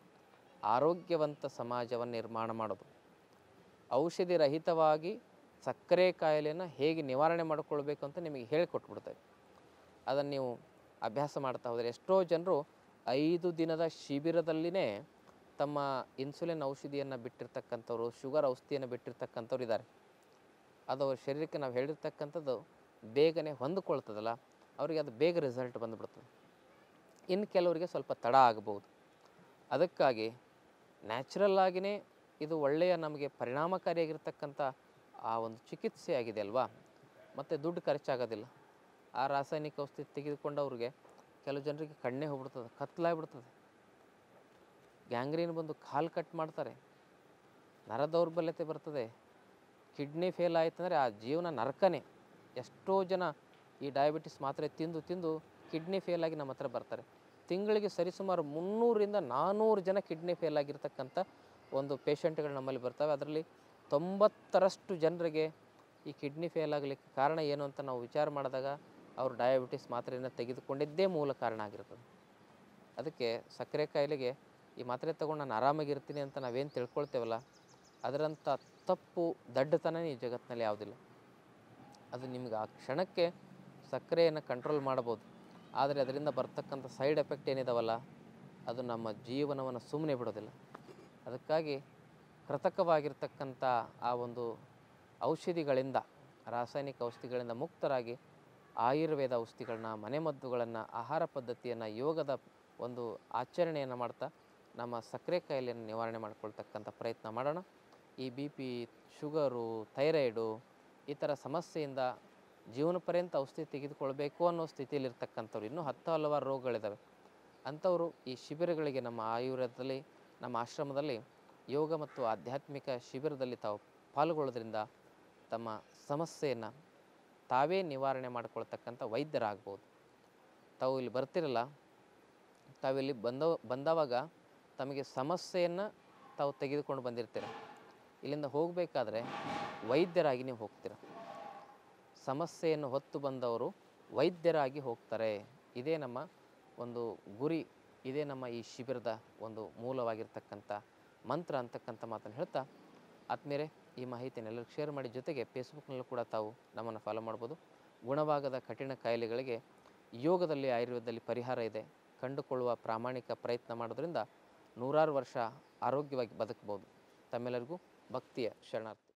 ಆರೋಗ್ಯವಂತ ಸಮಾಜವನ್ನು ನಿರ್ಮಾಣ ಮಾಡೋದು. ಔಷಧಿ ರಹಿತವಾಗಿ ಸಕ್ಕರೆ ಕಾಯಿಲೆಯನ್ನು ಹೇಗೆ ನಿವಾರಣೆ ಮಾಡಿಕೊಳ್ಬೇಕು ಅಂತ ನಿಮಗೆ ಹೇಳಿಕೊಟ್ಬಿಡ್ತೇವೆ. ಅದನ್ನು ನೀವು ಅಭ್ಯಾಸ ಮಾಡ್ತಾ ಹೋದರೆ ಎಷ್ಟೋ ಜನರು ಐದು ದಿನದ ಶಿಬಿರದಲ್ಲಿನೇ ತಮ್ಮ ಇನ್ಸುಲಿನ್ ಔಷಧಿಯನ್ನು ಬಿಟ್ಟಿರ್ತಕ್ಕಂಥವ್ರು, ಶುಗರ್ ಔಷಧಿಯನ್ನು ಬಿಟ್ಟಿರ್ತಕ್ಕಂಥವ್ರು ಇದ್ದಾರೆ. ಅದು ಅವ್ರ ಶರೀರಕ್ಕೆ ನಾವು ಹೇಳಿರ್ತಕ್ಕಂಥದ್ದು ಬೇಗನೆ ಹೊಂದಿಕೊಳ್ತದಲ್ಲ, ಅವರಿಗೆ ಅದು ಬೇಗ ರಿಸಲ್ಟ್ ಬಂದುಬಿಡ್ತದೆ. ಇನ್ನು ಕೆಲವರಿಗೆ ಸ್ವಲ್ಪ ತಡ ಆಗ್ಬೋದು. ಅದಕ್ಕಾಗಿ ನ್ಯಾಚುರಲ್ ಆಗಿಯೇ ಇದು ಒಳ್ಳೆಯ ನಮಗೆ ಪರಿಣಾಮಕಾರಿಯಾಗಿರ್ತಕ್ಕಂಥ ಆ ಒಂದು ಚಿಕಿತ್ಸೆ ಆಗಿದೆ ಅಲ್ವಾ, ಮತ್ತು ದುಡ್ಡು ಖರ್ಚಾಗೋದಿಲ್ಲ. ಆ ರಾಸಾಯನಿಕ ಔಷಧಿ ತೆಗೆದುಕೊಂಡವ್ರಿಗೆ ಕೆಲವು ಜನರಿಗೆ ಕಣ್ಣೇ ಹೋಗ್ಬಿಡ್ತದೆ, ಕತ್ಲಾಗ್ಬಿಡ್ತದೆ, ಗ್ಯಾಂಗ್ರೀನ್ ಬಂದು ಕಾಲು ಕಟ್ ಮಾಡ್ತಾರೆ, ನರ ದೌರ್ಬಲ್ಯತೆ ಬರ್ತದೆ, ಕಿಡ್ನಿ ಫೇಲ್ ಆಯ್ತಂದರೆ ಆ ಜೀವನ ನರಕನೇ. ಎಷ್ಟೋ ಜನ ಈ ಡಯಾಬಿಟಿಸ್ ಮಾತ್ರೆ ತಿಂದು ತಿಂದು ಕಿಡ್ನಿ ಫೇಲ್ ಆಗಿ ನಮ್ಮ ಹತ್ರ ಬರ್ತಾರೆ. ತಿಂಗಳಿಗೆ ಸರಿಸುಮಾರು ಮುನ್ನೂರಿಂದ ನಾನ್ನೂರು ಜನ ಕಿಡ್ನಿ ಫೇಲ್ ಆಗಿರ್ತಕ್ಕಂಥ ಒಂದು ಪೇಷಂಟ್ಗಳು ನಮ್ಮಲ್ಲಿ ಬರ್ತವೆ. ಅದರಲ್ಲಿ ತೊಂಬತ್ತರಷ್ಟು ಜನರಿಗೆ ಈ ಕಿಡ್ನಿ ಫೇಲ್ ಆಗಲಿಕ್ಕೆ ಕಾರಣ ಏನು ಅಂತ ನಾವು ವಿಚಾರ ಮಾಡಿದಾಗ ಅವರು ಡಯಾಬಿಟಿಸ್ ಮಾತ್ರೆಯನ್ನು ತೆಗೆದುಕೊಂಡಿದ್ದೇ ಮೂಲ ಕಾರಣ ಆಗಿರ್ತದೆ. ಅದಕ್ಕೆ ಸಕ್ಕರೆ ಕಾಯಿಲೆಗೆ ಈ ಮಾತ್ರೆ ತೊಗೊಂಡು ನಾನು ಆರಾಮಾಗಿರ್ತೀನಿ ಅಂತ ನಾವೇನು ತಿಳ್ಕೊಳ್ತೇವಲ್ಲ, ಅದರಂಥ ತಪ್ಪು ದಡ್ಡತನ ಈ ಜಗತ್ತಿನಲ್ಲಿ ಯಾವುದಿಲ್ಲ. ಅದು ನಿಮ್ಗೆ ಆ ಕ್ಷಣಕ್ಕೆ ಸಕ್ಕರೆಯನ್ನು ಕಂಟ್ರೋಲ್ ಮಾಡ್ಬೋದು, ಆದರೆ ಅದರಿಂದ ಬರ್ತಕ್ಕಂಥ ಸೈಡ್ ಎಫೆಕ್ಟ್ ಏನಿದಾವಲ್ಲ ಅದು ನಮ್ಮ ಜೀವನವನ್ನು ಸುಮ್ಮನೆ ಬಿಡೋದಿಲ್ಲ. ಅದಕ್ಕಾಗಿ ಕೃತಕವಾಗಿರ್ತಕ್ಕಂಥ ಆ ಒಂದು ಔಷಧಿಗಳಿಂದ, ರಾಸಾಯನಿಕ ಔಷಧಿಗಳಿಂದ ಮುಕ್ತರಾಗಿ ಆಯುರ್ವೇದ ಔಷಧಿಗಳನ್ನ, ಮನೆಮದ್ದುಗಳನ್ನು, ಆಹಾರ ಪದ್ಧತಿಯನ್ನು, ಯೋಗದ ಒಂದು ಆಚರಣೆಯನ್ನು ಮಾಡ್ತಾ ನಮ್ಮ ಸಕ್ಕರೆ ಕಾಯಿಲೆಯನ್ನು ನಿವಾರಣೆ ಮಾಡ್ಕೊಳ್ತಕ್ಕಂಥ ಪ್ರಯತ್ನ ಮಾಡೋಣ. ಈ ಬಿ ಪಿ, ಶುಗರು, ಥೈರಾಯ್ಡು ಈ ಥರ ಸಮಸ್ಯೆಯಿಂದ ಜೀವನ ಪರ್ಯಂತ ಔಷಧಿ ತೆಗೆದುಕೊಳ್ಬೇಕು ಅನ್ನೋ ಸ್ಥಿತಿಯಲ್ಲಿರ್ತಕ್ಕಂಥವ್ರು ಇನ್ನೂ ಹತ್ತು ಹಲವಾರು ರೋಗಗಳಿದ್ದಾವೆ. ಅಂಥವರು ಈ ಶಿಬಿರಗಳಿಗೆ ನಮ್ಮ ಆಯುರ್ವೇದದಲ್ಲಿ, ನಮ್ಮ ಆಶ್ರಮದಲ್ಲಿ ಯೋಗ ಮತ್ತು ಆಧ್ಯಾತ್ಮಿಕ ಶಿಬಿರದಲ್ಲಿ ತಾವು ಪಾಲ್ಗೊಳ್ಳೋದ್ರಿಂದ ತಮ್ಮ ಸಮಸ್ಯೆಯನ್ನು ತಾವೇ ನಿವಾರಣೆ ಮಾಡಿಕೊಳ್ತಕ್ಕಂಥ ವೈದ್ಯರಾಗ್ಬೋದು. ತಾವು ಇಲ್ಲಿ ಬರ್ತಿರಲ್ಲ, ತಾವಿಲ್ಲಿ ಬಂದ ಬಂದವಾಗ ತಮಗೆ ಸಮಸ್ಯೆಯನ್ನು ತಾವು ತೆಗೆದುಕೊಂಡು ಬಂದಿರ್ತೀರ. ಇಲ್ಲಿಂದ ಹೋಗಬೇಕಾದ್ರೆ ವೈದ್ಯರಾಗಿ ನೀವು ಹೋಗ್ತೀರ. ಸಮಸ್ಯೆಯನ್ನು ಹೊತ್ತು ಬಂದವರು ವೈದ್ಯರಾಗಿ ಹೋಗ್ತಾರೆ. ಇದೇ ನಮ್ಮ ಒಂದು ಗುರಿ, ಇದೇ ನಮ್ಮ ಈ ಶಿಬಿರದ ಒಂದು ಮೂಲವಾಗಿರ್ತಕ್ಕಂಥ ಮಂತ್ರ ಅಂತಕ್ಕಂಥ ಮಾತನ್ನು ಹೇಳ್ತಾ, ಆದ್ಮೇಲೆ ಈ ಮಾಹಿತಿಯನ್ನು ಎಲ್ಲರಿಗೂ ಶೇರ್ ಮಾಡಿ. ಜೊತೆಗೆ ಫೇಸ್ಬುಕ್ನಲ್ಲೂ ಕೂಡ ತಾವು ನಮ್ಮನ್ನು ಫಾಲೋ ಮಾಡ್ಬೋದು. ಗುಣವಾಗದ ಕಠಿಣ ಕಾಯಿಲೆಗಳಿಗೆ ಯೋಗದಲ್ಲಿ, ಆಯುರ್ವೇದದಲ್ಲಿ ಪರಿಹಾರ ಇದೆ. ಕಂಡುಕೊಳ್ಳುವ ಪ್ರಾಮಾಣಿಕ ಪ್ರಯತ್ನ ಮಾಡೋದ್ರಿಂದ ನೂರಾರು ವರ್ಷ ಆರೋಗ್ಯವಾಗಿ ಬದುಕಬಹುದು. ತಮ್ಮೆಲ್ಲರಿಗೂ ಭಕ್ತಿಯ ಶರಣಾರ್ಥಿ.